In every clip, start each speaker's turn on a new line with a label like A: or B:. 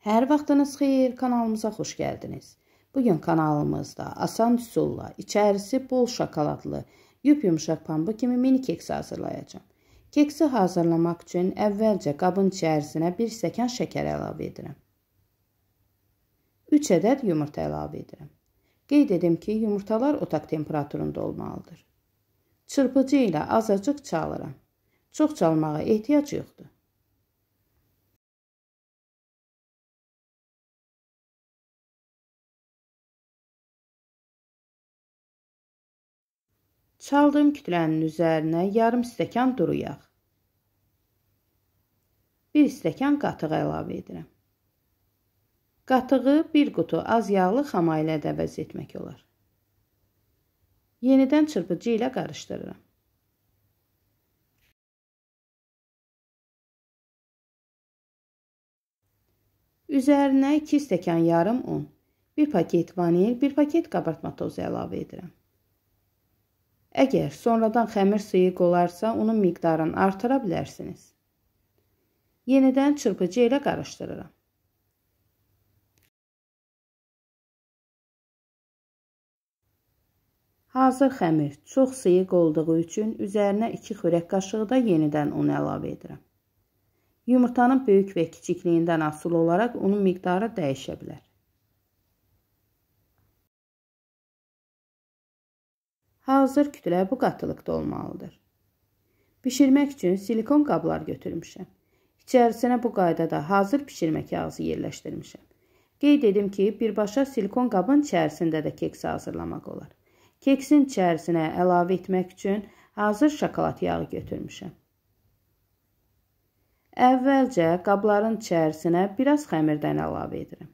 A: Hər vaxtınız xeyir, kanalımıza xoş gəldiniz. Bugün kanalımızda asan üsulla, içərisi bol şokoladlı, yumuşaq pambıq kimi mini keksi hazırlayacağım. Keksi hazırlamaq üçün əvvəlcə qabın içərisinə 1 stəkan şəkər əlavə edirəm. 3 ədəd yumurta əlavə edirəm. Qeyd edim ki, yumurtalar otaq temperaturunda olmalıdır. Çırpıcı ilə azacıq çalıram. Çox çalmağa ehtiyac yoxdur. Çaldığım kütlənin üzərinə yarım stəkan duru yağ, 1 stəkan qatıq əlavə edirəm. Qatığı 1 qutu az yağlı xama ilə də əvəz etmək olar. Yenidən çırpıcı ilə qarışdırıram. Üzərinə 2 stəkan yarım un, 1 paket vanil, 1 paket qabartma tozu əlavə edirəm. Əgər sonradan xəmir sıyıq olarsa, onun miqdarını artıra bilərsiniz. Yenidən çırpıcı ilə qarışdırıram. Hazır xəmir çox sıyıq olduğu üçün üzərinə 2 xörək qaşığı da yenidən un əlavə edirəm. Yumurtanın böyük və kiçikliyindən asılı olaraq unun miqdarı dəyişə bilər. Hazır kütlə bu qatılıqda olmalıdır. Bişirmək üçün silikon qablar götürmüşəm. İçərisinə bu qaydada hazır bişirmə kağızı yerləşdirmişəm. Qeyd edim ki, birbaşa silikon qabın içərisində də keks hazırlamaq olar. Keksin içərisinə əlavə etmək üçün hazır şokolad yağı götürmüşəm. Əvvəlcə qabların içərisinə biraz xəmirdən əlavə edirəm.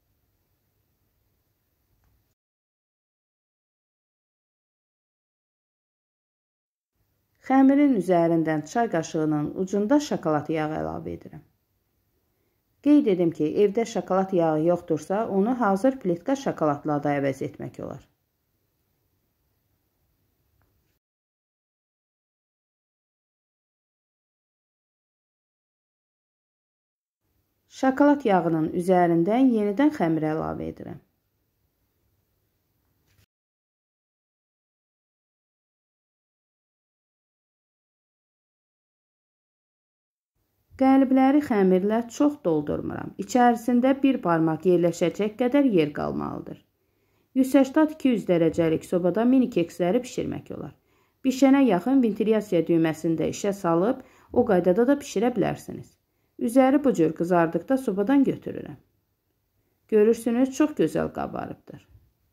A: Xəmirin üzərindən çay qaşığının ucunda şokolad yağı əlavə edirəm. Qeyd edim ki, evdə şokolad yağı yoxdursa, onu hazır plitka şokoladla da əvəz etmək olar. Şokolad yağının üzərindən yenidən xəmir əlavə edirəm. Qəlibləri xəmirlə çox doldurmuram. İçərisində bir barmaq yerləşəcək qədər yer qalmalıdır. 180-200 dərəcəlik sobada mini keksləri bişirmək olar. Bişənə yaxın ventilyasiya düyməsini də işə salıb, o qaydada da bişirə bilərsiniz. Üzəri bu cür qızardıqda sobadan götürürəm. Görürsünüz, çox gözəl qabarıbdır.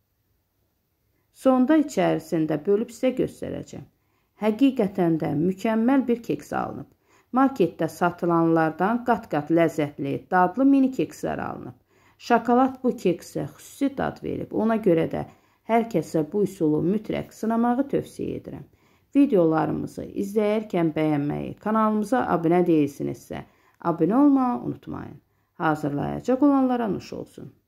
A: Sonda içərisində bölüb sizə göstərəcəm. Həqiqətən də mükəmməl bir keks alınıb. Marketdə satılanlardan qat-qat ləzzətli, dadlı mini kekslər alınıb. Şokolad bu keksə xüsusi dad verib. Ona görə də hər kəsə bu üsulu mütləq sınamağı tövsiyə edirəm. Videolarımızı izləyərkən bəyənməyi, kanalımıza abunə deyilsinizsə, abunə olmağı unutmayın. Hazırlayacaq olanlara nuş olsun.